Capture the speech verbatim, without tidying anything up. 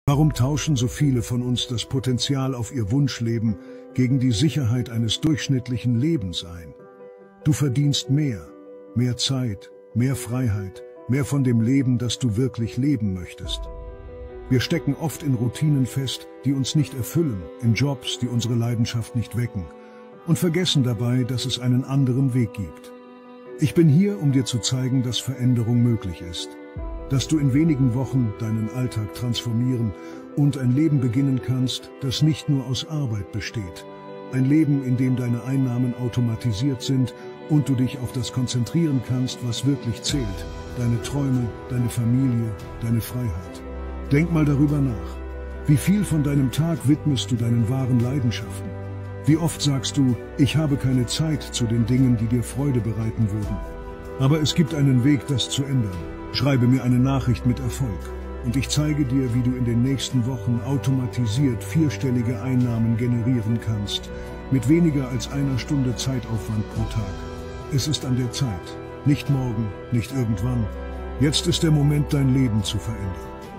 Warum tauschen so viele von uns das Potenzial auf ihr Wunschleben gegen die Sicherheit eines durchschnittlichen Lebens ein? Du verdienst mehr, mehr Zeit, mehr Freiheit, mehr von dem Leben, das du wirklich leben möchtest. Wir stecken oft in Routinen fest, die uns nicht erfüllen, in Jobs, die unsere Leidenschaft nicht wecken, und vergessen dabei, dass es einen anderen Weg gibt. Ich bin hier, um dir zu zeigen, dass Veränderung möglich ist, dass du in wenigen Wochen deinen Alltag transformieren und ein Leben beginnen kannst, das nicht nur aus Arbeit besteht, ein Leben, in dem deine Einnahmen automatisiert sind und du dich auf das konzentrieren kannst, was wirklich zählt, deine Träume, deine Familie, deine Freiheit. Denk mal darüber nach. Wie viel von deinem Tag widmest du deinen wahren Leidenschaften? Wie oft sagst du, ich habe keine Zeit zu den Dingen, die dir Freude bereiten würden? Aber es gibt einen Weg, das zu ändern. Schreibe mir eine Nachricht mit Erfolg und ich zeige dir, wie du in den nächsten Wochen automatisiert vierstellige Einnahmen generieren kannst, mit weniger als einer Stunde Zeitaufwand pro Tag. Es ist an der Zeit. Nicht morgen, nicht irgendwann. Jetzt ist der Moment, dein Leben zu verändern.